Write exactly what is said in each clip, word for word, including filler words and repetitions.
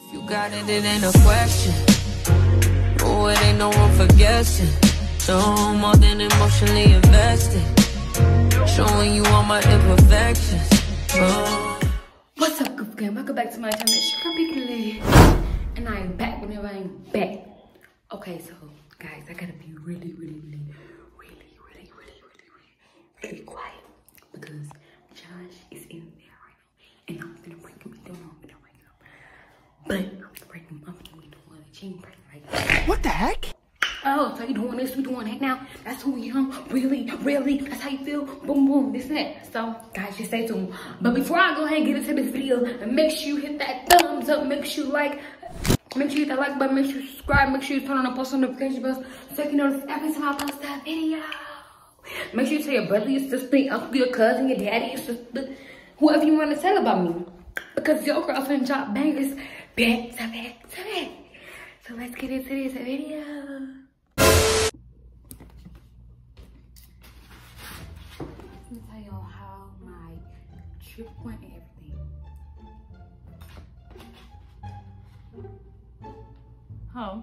You got it, it ain't a question. Oh, it ain't no room for guessing. No more than emotionally invested. Showing you all my imperfections. Oh. What's up, Goof Gang? Welcome back to my channel. It's your Big and I am back whenever I am back. Okay, so guys, I gotta be really, really, really, really, really, really, really, really, really quiet because Josh is in there right now, and I'm gonna bring him. We don't know, we don't wake up, but I'm gonna bring him up and we doing a chain break, right? What the heck? Oh, so you doing this, we doing that now. That's who we are. Really, really. That's how you feel. Boom, boom, this and that. So, guys, just stay tuned. But before I go ahead and get into this video, make sure you hit that thumbs up. Make sure you like. Make sure you hit that like button. Make sure you subscribe. Make sure you turn on the post notification bell so you can notice every time I post that video. Make sure you tell your brother, your sister, your uncle, your cousin, your daddy, your sister, whoever you want to tell about me. Because your girlfriend drop bangers back to back to back. So let's get into this video. Let me tell y'all how my trip went and everything. How?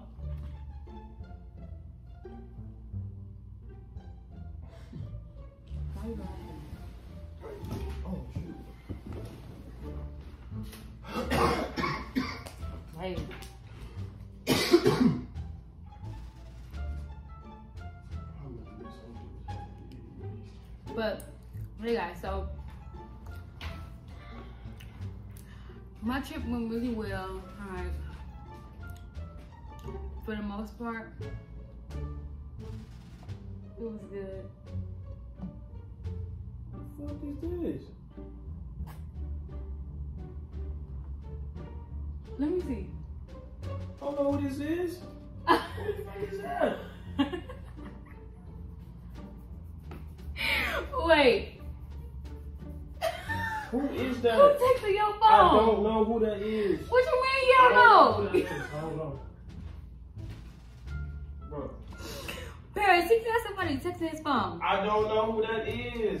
Why you going? Oh shoot. Hey. But, hey guys, so my trip went really well, alright, for the most part. It was good. What the fuck is this? Let me see. I don't know what this is. What the fuck is that? Wait. Who is that? Who texted your phone? I don't know who that is. What you mean you don't I don't know know? who that is. I don't know. Bro. Paris, he got somebody texting his phone. I don't know who that is.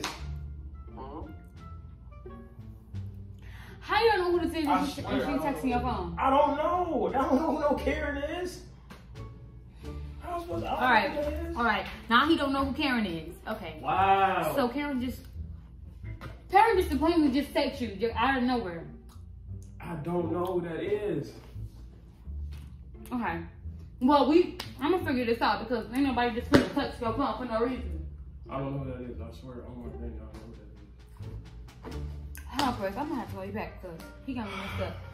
How you don't know who this is I if she swear, I don't texting know. your phone? I don't know. I don't know who no Karen is. How am I supposed to? I don't All right, know who that is. all right. Now he don't know who Karen is. Okay. Wow. So Karen just, Karen just plainly just text you just out of nowhere. I don't know who that is. Okay. Well, we, I'm gonna figure this out because ain't nobody just gonna text your phone for no reason. I don't know who that is. I swear. Oh my thing. I don't know who that is. Hold on, first. I'm gonna have to call you back because he got me messed up.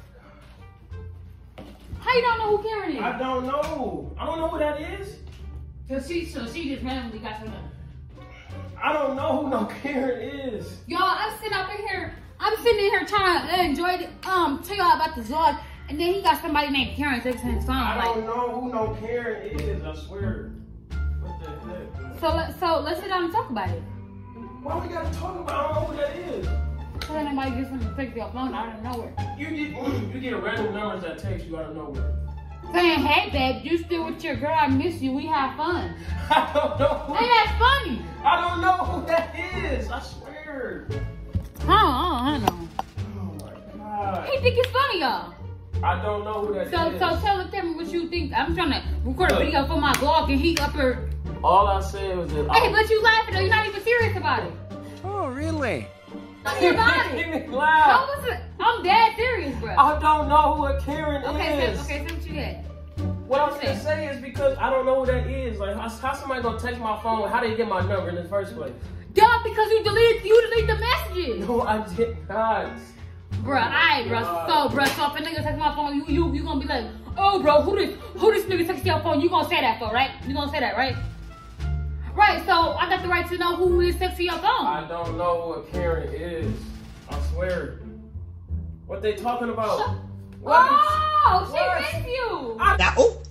How you don't know who Karen is? I don't know. I don't know who that is. Cause she, so she just randomly got your number. I don't know who no Karen is. Y'all, I'm sitting up in here. I'm sitting in here trying to enjoy the, um, tell y'all about the vlog, and then he got somebody named Karen texting his phone. I Like, don't know who no Karen is. I swear. What the heck? so let so let's sit down and talk about it. Why we gotta talk about? I don't know who that is. So then nobody just gonna text your phone out of nowhere. You get you get random numbers that text you out of nowhere. Saying, hey babe, you still with your girl? I miss you. We have fun. I don't know. Who, Ain't that funny? I don't know who that is. I swear. Huh? I don't know. Oh my god. He think it's funny, y'all. I don't know who that So is. so tell the camera what you think. I'm trying to record a video for my vlog, and he up here. All I said was that. Hey, but you laughing though. You're not even serious about it. Oh, really? Funny about it. Make me How laugh. was it? I'm dead serious, bro. I don't know who a Karen Okay, is. so, okay, so what you got? What I was gonna say is because I don't know who that is. Like, how, how somebody gonna text my phone? How they get my number in the first place? Duh, because you deleted you deleted the messages. No, I did not. Bruh, alright, bro. So, bro, so if a nigga text my phone, you you you gonna be like, oh, bro, who this who this nigga text your phone? You gonna say that for, right? You gonna say that, right? Right. So I got the right to know who is texting your phone. I don't know who a Karen is. I swear. What they talking about? Shut What? Oh, she What? missed you. I, Now, oh.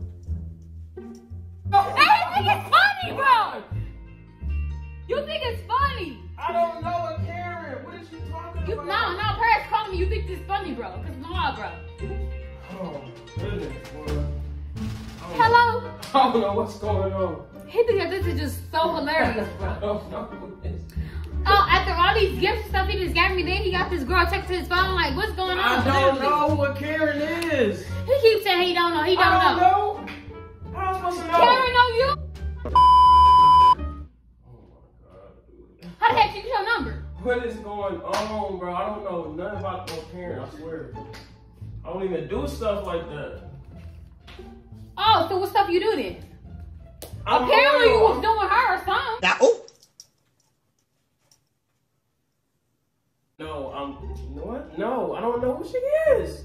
Hey, you think it's funny, bro? You think it's funny? I don't know a Karen. What is you talking You about? no, no, Paris calling me. You think this funny, bro? Cause nah, bro. Oh, goodness, boy. Hello. I don't know what's going on. He think that this is just so hilarious, I bro. don't know who this. Oh, after all these gifts and stuff he just gave me, then he got this girl texting his phone like, what's going on? I don't know who a Karen is. He keeps saying he don't know. He don't, I don't know. know. How am I supposed to know? Karen know you? Oh my God, dude. How the heck you get your number? What is going on, bro? I don't know nothing about no Karen, I swear. I don't even do stuff like that. Oh, so what stuff you do then? I'm Apparently loyal. you was doing her or something. Now, oh. No, I'm. You know what? No, I don't know who she is.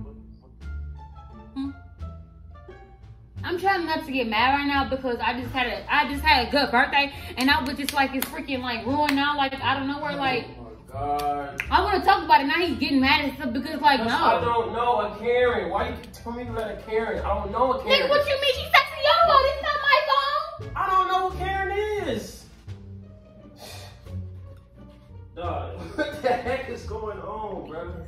Hmm. I'm trying not to get mad right now because I just had a I just had a good birthday and I was just like it's freaking like ruined now like out of nowhere like. Oh my God. I want to talk about it now. He's getting mad and stuff because like That's, no. I don't know a Karen. Why you keep telling me about a Karen? I don't know a Karen. Nigga, what you mean? She's texting your phone. This is not my phone. I don't know who Karen is. Dog, what the heck is going on, brother?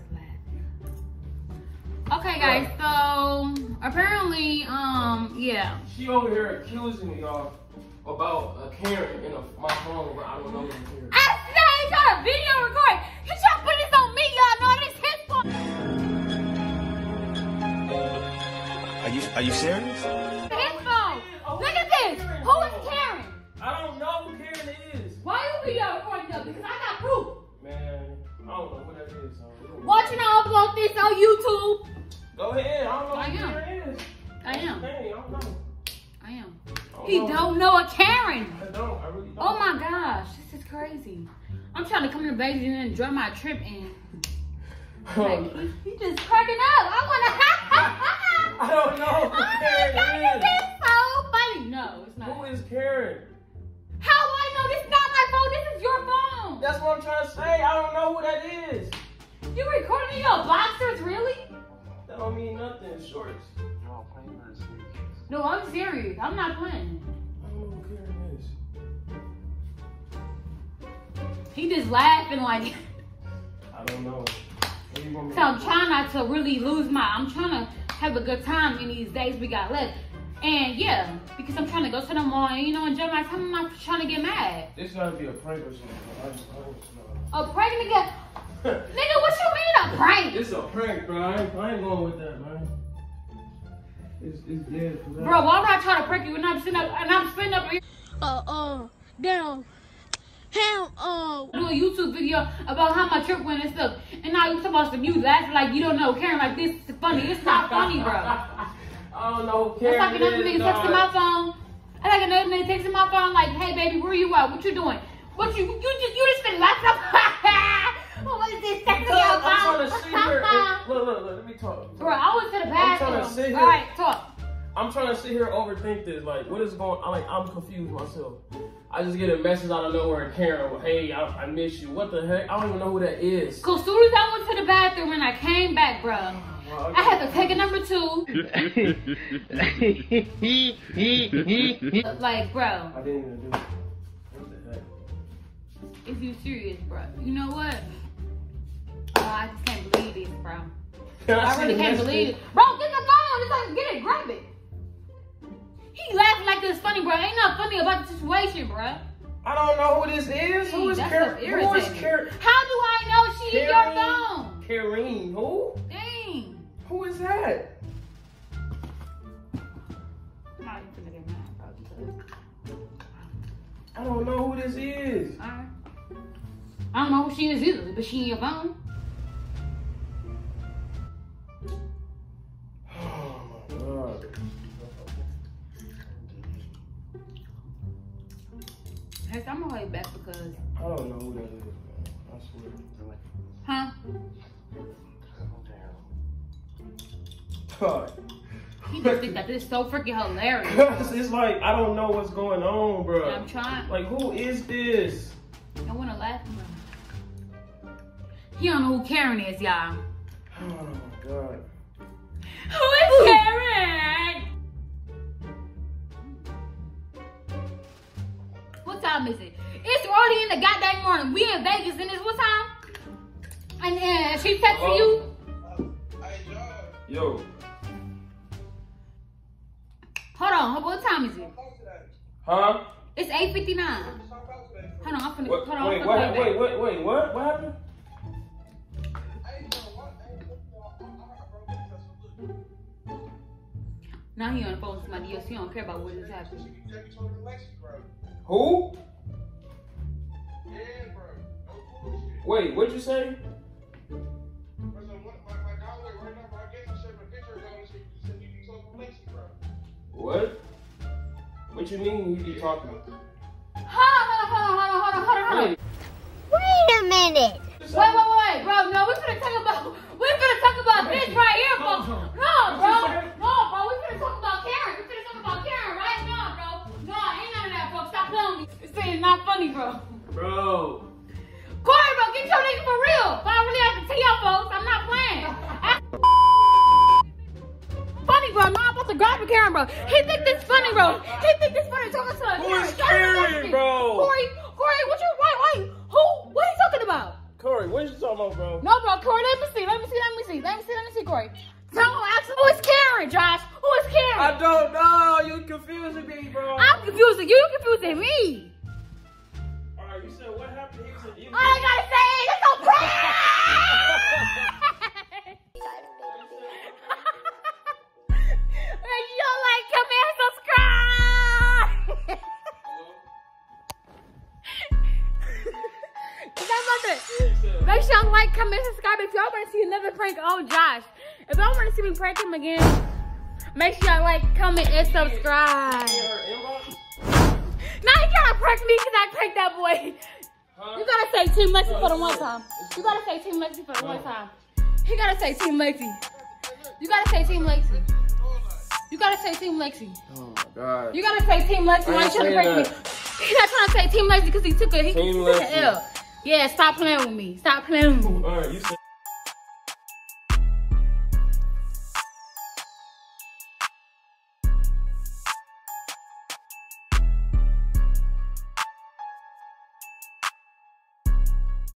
Okay, guys. So apparently, um, yeah. She over here accusing me, y'all, about a Karen in a, my phone, but I don't know who Karen is. I said he got a video record. He trying to put this on me, y'all know this his phone. Are you are you serious? His phone. Look at this. Who is Karen? I don't know who Karen is. Why you video recording though? Because I got proof. Man, I don't know who that is. So Watching I upload this on YouTube. Go ahead. I don't know I who am. Karen is. I am. Dang, I don't know. I am. I don't He know. don't know a Karen. I don't. I really don't. Oh my gosh, this is crazy. I'm trying to come to Vegas and enjoy my trip and like, he, he just cracking up. I wanna I don't know who Oh my Karen God, is. this is so funny. No, it's not. Who is Karen? How I know this is not my phone? This is your phone. That's what I'm trying to say. I don't know who that is. You recording your boxers, really? That don't mean nothing. Shorts. No, I'm serious. I'm not playing. I don't know who Karen is. He just laughing like. I don't know. What do you want me So I'm trying not to really lose my. I'm trying to have a good time in these days we got left. And yeah, because I'm trying to go to the mall and you know enjoy my time. I'm not trying to get mad. This gotta be a prank or something. I just, I don't know. A prank, nigga? Nigga, what you mean a prank? This is a prank, bro. I ain't, I ain't going with that, man. It's, it's dead for that. Bro, why would I try to prank you and I'm sitting up and I'm sitting up here Uh, uh, down. Hell, uh, do a YouTube video about how my trip went and stuff. And now you talking about some you laughing like you don't know Karen like this is funny. It's not funny, bro. I don't know who It's Karen like another is, nigga dog. texting my phone. I like another nigga texting my phone like, hey baby, where you at? What you doing? What you you just you just been laptop? What is this texting Look, your I'm trying to phone? sit here. and- Look, look, look. Let me talk. Bro, I went to the I'm trying to bathroom. sit here. All right, talk. I'm trying to sit here and overthink this. Like, what is going on? Like, I'm confused myself. I just get a message out of nowhere and Karen, hey, I, I miss you. What the heck? I don't even know who that is. Cause soon as I went to the bathroom and I came back, bro, Well, I had to take a number two. Like, bro, I didn't even do it. What the heck? if you serious, bro, you know what? Oh, I just can't believe this, bro. Can I see really the can't message? believe it. Bro, get the phone. It's like, get it, grab it. He laughing like it's funny, bro. Ain't nothing funny about the situation, bro. I don't know who this is. Who is That's Karen? so Who is irritating. Karen? How do I know she is your Karen? phone? Karen, who? Dang. Who is that? I'm not even gonna get mad, bro, because- I don't know who this is. Alright. I don't know who she is either, but she in your phone. Oh my God. Hey, so I'm gonna hold you back because, I don't know who that is, man. I swear. huh? God. He just think that this is so freaking hilarious. It's like, I don't know what's going on, bro. I'm trying. Like, who is this? I wanna laugh, bro. He don't know who Karen is, y'all. Oh my God. Who is Karen? What time is it? It's early in the goddamn morning. We in Vegas and it's what time? And uh, she texting you? Yo. Hold on, what time is it? Huh? It's eight fifty-nine. Hold on, I'm finna, What, hold on. wait, I'm what, finna wait, wait, wait, what? What happened? Now he on the phone with somebody else. He don't care about what just happened. Who? Wait, what'd you say? What? What you mean he be talking? Hold on, hold on, hold on, hold on, hold on, hold on. Wait a minute. Wait, wait, wait, bro. No, we're gonna talk about, we're gonna talk about this right here, bro. No, bro. No, bro. We're gonna talk about Karen. We're gonna talk about Karen right now, bro. No, ain't none of that, bro. Stop playing with me. This thing is not funny, bro. Bro. Corey, bro, get your nigga for real. If I really have to tell y'all folks, I'm not playing. Funny, bro. No, I'm about to grab a Karen, bro. He think this funny, bro. He think this funny talking to a Who Karen. is Karen, bro? Corey, Corey, what you, wait, wait. Who, what are you talking about? Corey, what you talking about, bro? No, bro, Corey, let me see, let me see, let me see, let me see, let me see, Corey. No, actually, who is Karen, Josh? Who is Karen? I don't know. You confusing me, bro. I'm confusing you, you confusing me. Alright, you said what happened? He said you. All I gotta say is it's so crazy. Make sure like, come and subscribe. Make sure y'all like, comment, subscribe. If y'all want to see another prank on Josh, if y'all want to see me prank him again, make sure y'all like, comment, and subscribe. Now you gotta prank me because I pranked that boy. Huh? You gotta say Team Lexi for the one time. You gotta say Team Lexi for the one time. He gotta say Team Lexi. You gotta say Team Lexi. You gotta say Team Lexi. Oh my god. You gotta say Team Lexi. Why you trying to prank me? He's not trying to say Team Lexi because he took a he, he took an L. Yeah, stop playing with me. Stop playing with me. Alright, you said